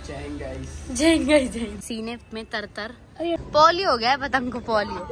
जय सीने में तर पोलियो हो गया है पतंग को, पोलियो।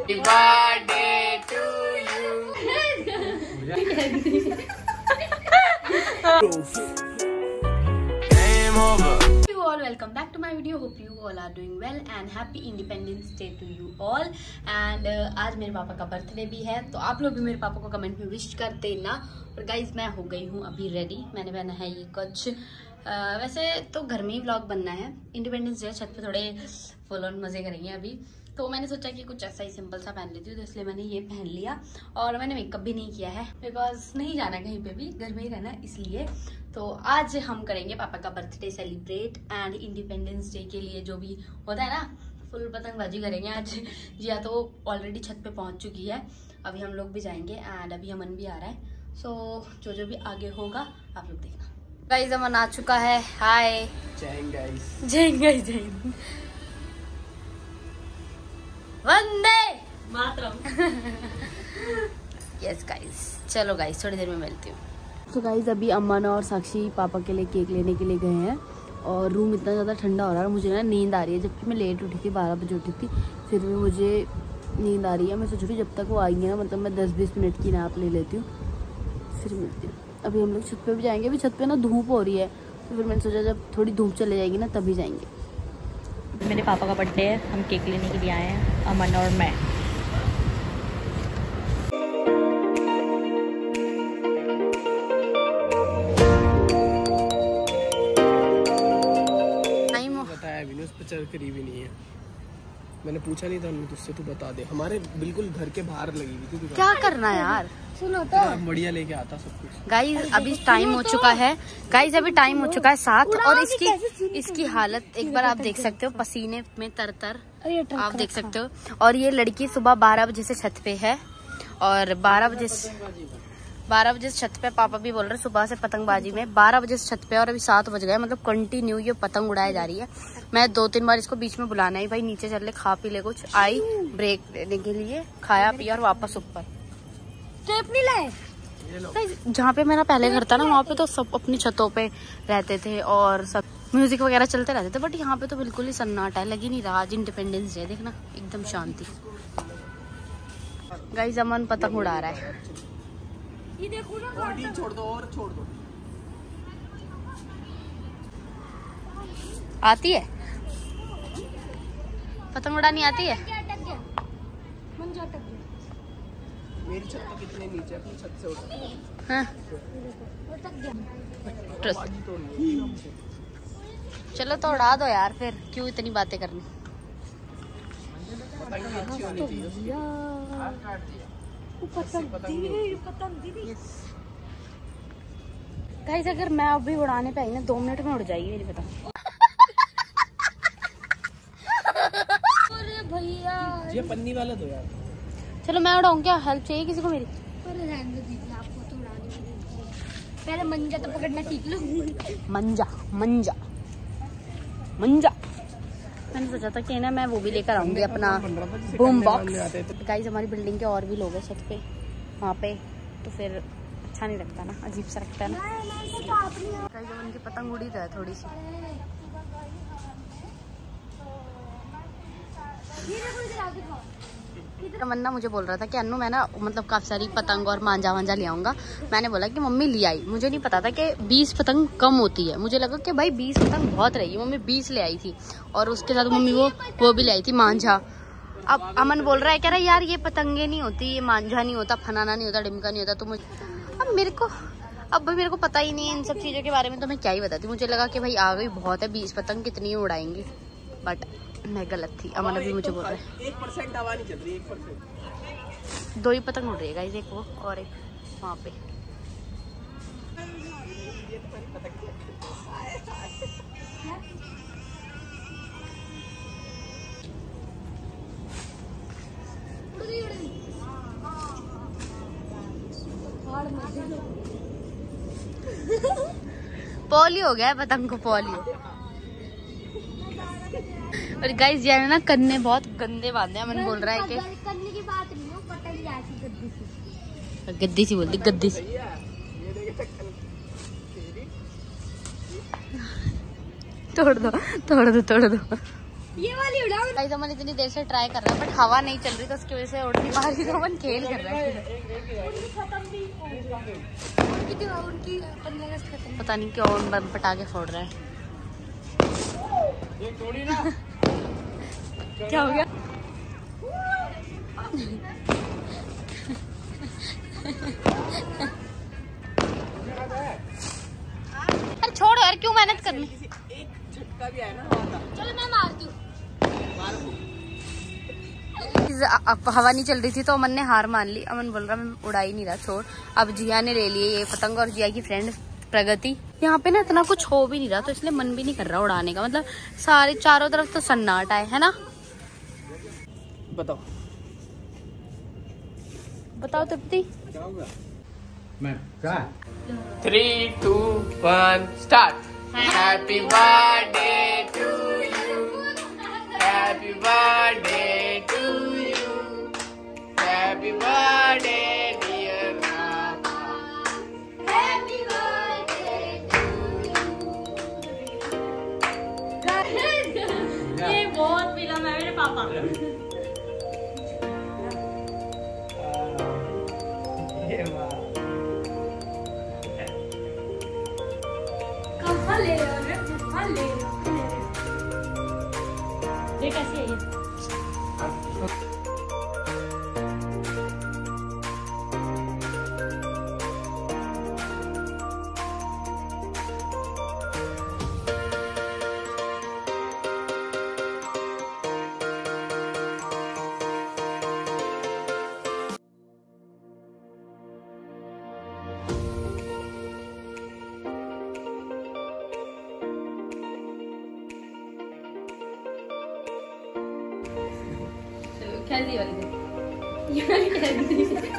Welcome back to my video. Hope you all are doing well and happy independence day to you all. And आज मेरे पापा का बर्थडे भी है, तो आप लोग भी मेरे पापा को कमेंट में विश करते ना। और गाइज मैं हो गई हूँ अभी रेडी। मैंने पहना है ये कुछ वैसे तो घर में ही व्लॉग बनना है। इंडिपेंडेंस डे छत पे थोड़े फुल ऑन मजे करेंगे अभी, तो मैंने सोचा कि कुछ ऐसा ही सिंपल सा पहन लेती हूँ, तो इसलिए मैंने ये पहन लिया। और मैंने मेकअप भी नहीं किया है बिकॉज नहीं जाना कहीं पे भी, घर में ही रहना इसलिए। तो आज हम करेंगे पापा का birthday celebrate and independence day के लिए जो भी होता है ना, फुल पतंगबाजी करेंगे आज। जिया तो ऑलरेडी छत पे पहुंच चुकी है, अभी हम लोग भी जाएंगे एंड अभी अमन भी आ रहा है। सो जो भी आगे होगा आप लोग देखना। गाइस अमन आ चुका है। हाय जय गाइस जय वंदे मातरम। यस गाइस, चलो गाइस थोड़ी देर में मिलती हूँ। तो गाइस अभी अमन और साक्षी पापा के लिए केक लेने के लिए गए हैं और रूम इतना ज़्यादा ठंडा हो रहा है, मुझे ना नींद आ रही है। जबकि मैं लेट उठी थी, 12 बजे उठी थी, फिर भी मुझे नींद आ रही है। मैं सोच रही हूँ जब तक वो आएंगे ना, मतलब मैं 10-20 मिनट की नैप ले लेती हूँ, फिर मिलती हूँ। अभी हम लोग छत पे भी जाएंगे। अभी छत पे ना धूप हो रही है, तो फिर मैंने सोचा जब थोड़ी धूप चले जाएगी ना तभी जाएंगे। मेरे पापा का बर्थडे है, हम केक लेने के लिए आए हैं, अमन और मैं। उस पर चढ़ करीब ही नहीं है। मैंने पूछा नहीं था तुझसे, तू बता दे। हमारे बिल्कुल घर के बाहर लगी हुई थी। क्या करना यार, सुनो तो बढ़िया लेके आता सब कुछ। गाइस अभी टाइम हो चुका है, गाइस अभी टाइम हो चुका है 7 और इसकी हालत एक बार आप देख सकते हो, पसीने में तर आप देख सकते हो। और ये लड़की सुबह 12 बजे से छत पे है और 12 बजे से छत पे। पापा भी बोल रहे सुबह से पतंगबाजी में 12 बजे से छत पे और अभी 7 बज गए, मतलब कंटिन्यू ये पतंग उड़ाई जा रही है। मैं 2-3 बार इसको बीच में बुलाना है, भाई नीचे चल ले, खा पी ले कुछ। आई ब्रेक लेने के लिए, खाया पिया और वापस ऊपर। टेप नहीं लाए। जहाँ पे मेरा पहले घर था ना, वहाँ पे तो सब अपनी छतों पे रहते थे और सब म्यूजिक वगैरह चलते रहते थे, बट यहाँ पे तो बिल्कुल ही सन्नाटा है, लगी नहीं रहा। आज इंडिपेंडेंस डे, देखना एकदम शांति। गाइस अमन पतंग उड़ा रहा है। ये देखो ना, और छोड़ दो। आती है पतंग उड़ानी, आती है। मेरी छत तो कितने नीचे, अपनी छत से उठा। हाँ। चलो तो उड़ा दो यार, फिर क्यों इतनी बातें करनी। गाइस अगर मैं अभी उड़ाने पे आई ना, 2 मिनट में उड़ जाएगी मेरी पतंग। अरे भैया ये पन्नी वाला दो यार। चलो मैं उड़ाऊं, क्या हेल्प चाहिए किसी को मेरी? पहले मंजा तो पकड़ना सीख लो। मंजा। मैंने सोचा था कि ना मैं वो भी लेकर आऊंगी अपना बूम बॉक्स। गाइस हमारी बिल्डिंग के और भी लोग हैं छत पे वहाँ पे, तो फिर अच्छा नहीं लगता ना, अजीब सा लगता है ना। गाइस उनकी पतंग उड़ी है थोड़ी सी। तमन्ना मुझे बोल रहा था कि अन्नू मैं ना मतलब काफी सारी पतंग और मांझा ले आऊंगा। मैंने बोला कि मम्मी ले आई। मुझे नहीं पता था कि 20 पतंग कम होती है, मुझे लगा कि भाई 20 पतंग बहुत रही। मम्मी 20 ले आई थी और उसके साथ मम्मी वो भी ले आई थी मांझा। अब अमन बोल रहा है, कह रहा है यार ये पतंगे नहीं होती, ये मांझा नहीं होता, फनाना नहीं होता, डिमका नहीं होता। तो मुझे अब मेरे को पता ही नहीं है इन सब चीज़ों के बारे में, तो मैं क्या ही बताती। मुझे लगा कि भाई आ गई बहुत है, 20 पतंग कितनी उड़ाएंगी, बट मैं गलत थी। अमन अभी मुझे बोल रहा है 1% हवा नहीं चल रही, 1%। 2 ही पतंग उड़ रही है गाइस, एक वो और एक वहाँ पे। पोलियो हो गया है पतंग को, पोलियो। और गाइस यार ना कन्ने बहुत गंदे बांधे हैं। मन बोल रहा है कि कन्ने की बात नहीं हो, पतंग ऐसी गद्दी सी। गद्दी सी बोलती, गद्दी सी। तोड़ दो तोड़ दो तोड़ दो। ये वाली उड़ाओ। गाइस अमन इतनी देर से ट्राई कर रहा है बट हवा नहीं चल रही तो उसकी वजह से उड़ नहीं पा रही। तो अमन खेल कर रहा है। पता नहीं क्यों बम पटाखे फोड़ रहा है। क्या हो गया? अरे छोड़ो यार, क्यों मेहनत करनी। एक झटका भी आया ना, चलो मैं मारती हूँ। हवा नहीं चल रही थी तो अमन ने हार मान ली। अमन बोल रहा मैं उड़ा ही नहीं रहा, छोड़। अब जिया ने ले लिए ये पतंग और जिया की फ्रेंड प्रगति। यहाँ पे ना इतना कुछ हो भी नहीं रहा तो इसलिए मन भी नहीं कर रहा उड़ाने का। मतलब सारे चारों तरफ तो सन्नाटा है ना। बताओ बताओ Tripti. 3, 2, 1 start. Happy birthday to you, happy birthday to you, happy birthday dear papa, happy birthday to you. ये बहुत मिला मैं मेरे पापा। ले रहे ये कैसी है ये? कैसी वाली दे? ये वाली कैसी?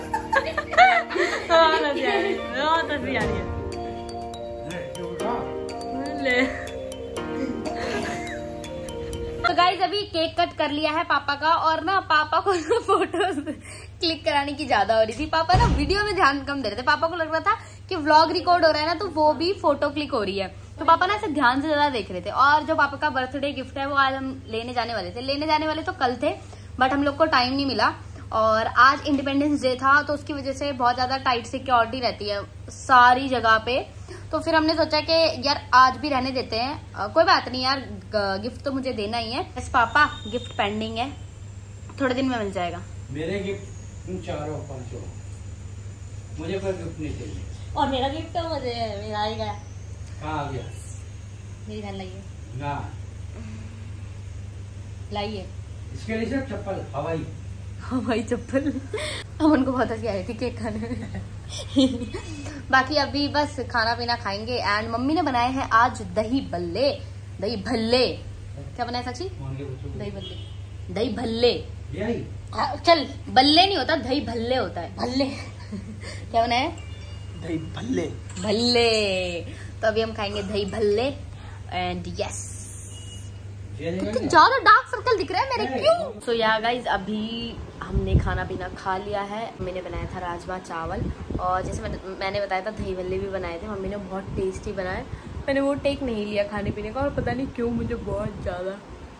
हाँ लग रही है, बहुत हंसी आ रही है। ले। तो गाइस अभी केक कट कर लिया है पापा का और ना पापा को ना फोटोज क्लिक कराने की ज्यादा हो रही थी। पापा ना वीडियो में ध्यान कम दे रहे थे। पापा को लग रहा था कि व्लॉग रिकॉर्ड हो रहा है ना तो वो भी फोटो क्लिक हो रही है। तो पापा ना ऐसे ध्यान से ज्यादा देख रहे थे। और जो पापा का बर्थडे गिफ्ट है वो आज हम लेने जाने वाले थे। लेने जाने वाले तो कल थे बट हम लोग को टाइम नहीं मिला। और आज इंडिपेंडेंस डे था तो उसकी वजह से बहुत ज्यादा टाइट सिक्योरिटी रहती है सारी जगह पे। तो फिर हमने सोचा कि यार आज भी रहने देते हैं। कोई बात नहीं यार, गिफ्ट तो मुझे देना ही है। बस पापा गिफ्ट पेंडिंग है, थोड़े दिन में मिल जाएगा। मेरे गिफ्ट तुम 4 और 5 हो, मुझे कोई गिफ्ट नहीं चाहिए। और मेरा गिफ्ट तो मुझे मेरा ही गया। कहाँ आ गया? मेरी बहन लाई है ना लाई है इसके लिए सिर्फ चप्पल हवाई हवाई चप्पल। हम उनको बहुत हंसी आई थी केक खाने में। बाकी अभी बस खाना पीना खाएंगे। एंड मम्मी ने बनाए हैं आज दही भल्ले। दही भल्ले क्या बनाया साक्षी? दही भल्ले। दही भल्ले चल बल्ले नहीं होता, दही भल्ले होता है। भल्ले क्या बनाया? दही भल्ले। भल्ले। तो अभी हम खाएंगे दही भल्ले। एंड यस ज्यादा डार्क सर्कल दिख रहा है मेरे, क्यों? सो या गाइज अभी हमने खाना पीना खा लिया है। मैंने बनाया था राजमा चावल और जैसे मैंने बताया था दही भल्ले भी बनाए थे। मम्मी ने बहुत टेस्टी बनाए। मैंने वो टेक नहीं लिया खाने पीने का और पता नहीं क्यों मुझे बहुत ज्यादा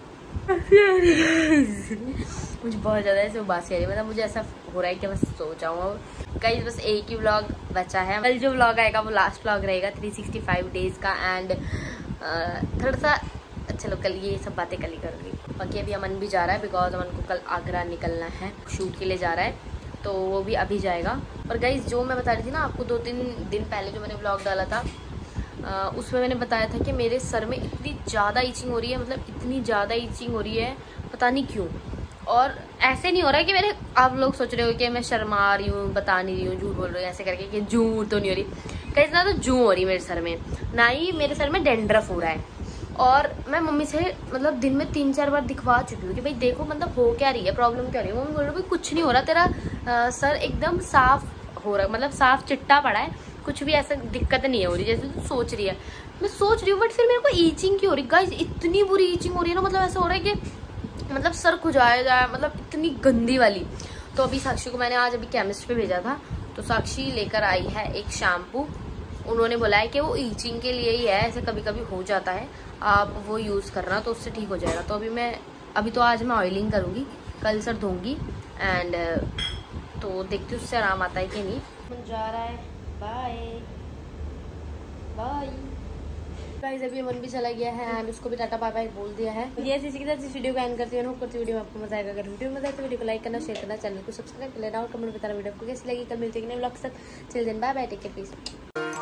मुझे बहुत ज्यादा ऐसे उबासी आ रही है। मतलब मुझे ऐसा हो रहा है कि बस सो जाऊँ। गाइस बस एक ही व्लॉग बचा है। कल जो व्लॉग आएगा वो लास्ट व्लॉग रहेगा 365 डेज का। एंड थोड़ा सा चलो कल ये सब बातें कल ही करूँगी। बाकी अभी अमन भी जा रहा है बिकॉज अमन को कल आगरा निकलना है, शूट के लिए जा रहा है तो वो भी अभी जाएगा। और गाइस जो मैं बता रही थी ना आपको 2-3 दिन पहले जो मैंने व्लॉग डाला था उसमें मैंने बताया था कि मेरे सर में इतनी ज़्यादा ईचिंग हो रही है। मतलब इतनी ज़्यादा ईचिंग हो रही है पता नहीं क्यों। और ऐसे नहीं हो रहा है कि मेरे आप लोग सोच रहे हो कि मैं शर्मा रही हूँ, बता नहीं रही हूँ, झूठ बोल रही हूँ ऐसे करके कि जूं तो नहीं हो रही। कहीं ना तो जूं हो रही मेरे सर में, ना ही मेरे सर में डेंड्रफ हो रहा है। और मैं मम्मी से मतलब दिन में 3-4 बार दिखवा चुकी हूँ कि भाई देखो मतलब हो क्या रही है, प्रॉब्लम क्या रही है। मम्मी बोल रही है कुछ नहीं हो रहा, तेरा सर एकदम साफ हो रहा है, मतलब साफ चिट्टा पड़ा है, कुछ भी ऐसा दिक्कत नहीं हो रही जैसे तू सोच रही है। मैं सोच रही हूँ बट फिर मेरे को ईचिंग की हो रही गाइस, इतनी बुरी ईचिंग हो रही है ना। मतलब ऐसा हो रहा है कि मतलब सर खुजाया जाए, मतलब इतनी गंदी वाली। तो अभी साक्षी को मैंने आज अभी केमिस्ट पे भेजा था तो साक्षी लेकर आई है एक शैम्पू। उन्होंने बोला है कि वो ईचिंग के लिए ही है, ऐसे कभी कभी हो जाता है। आप वो यूज़ करना, तो उससे ठीक हो जाएगा। तो अभी तो आज मैं ऑयलिंग करूँगी, कल सर धोंगी एंड तो देखती हूँ उससे आराम आता है कि नहीं। जा रहा है, बाय बाय गाइस। अभी मन भी चला गया है एंड उसको भी टाटा बाय बाय बोल दिया है। ये इसी के साथ इस वीडियो को एंड करती हूँ। करती वीडियो में आपको मजा आएगा। अगर वीडियो में मजा आए तो वीडियो को लाइक करना, शेयर करना, चैनल को सब्सक्राइब कर लेना और कमेंट बताना वीडियो को कैसी लगी। कल मिलते हैं नए व्लॉग के साथ। Chill then bye bye, take care, piece.